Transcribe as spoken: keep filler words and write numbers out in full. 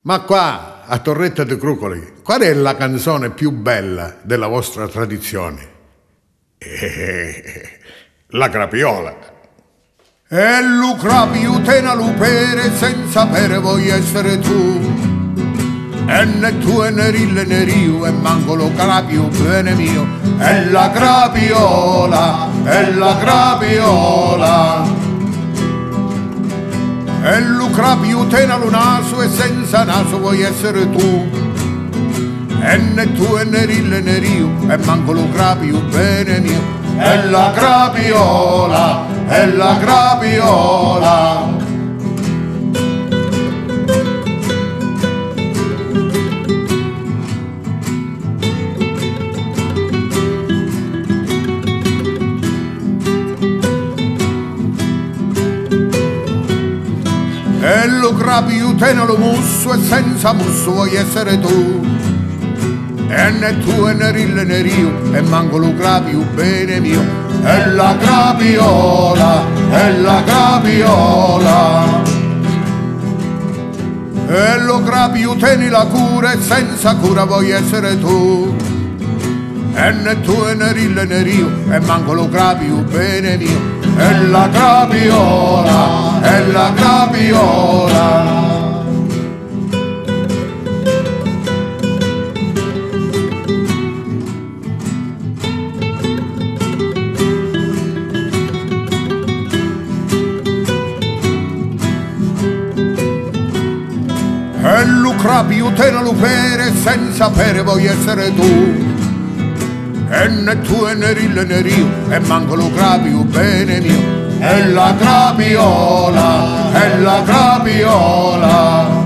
Ma qua, a Torretta de Crucoli, qual è la canzone più bella della vostra tradizione? Eh, la crapiola. E lu crapio te na lupere senza sapere vuoi essere tu. E né tu e né rille né rio e manco lo crapio bene mio. E la crapiola, e la crapiola. E lu crapio te na lo naso e senza naso vuoi essere tu. E né tu e né rille né rio e manco lo crapio bene mio. E la crapiola, e la crapiola. E lo crapio te ne lo musso e senza musso vuoi essere tu. E né tu e né rille né rio e manco lo crapio bene mio. E la crapiola, e la crapiola. E lo crapio tieni la cura e senza cura vuoi essere tu. E né tu e né rille né rio e manco lo crapio bene mio. E la crapiola, e la crapiola. E lu crapio te ne lupere senza sapere vuoi essere tu. E né tu e né rille né rio e manco lo crapio bene mio. E la crapiola, e la crapiola.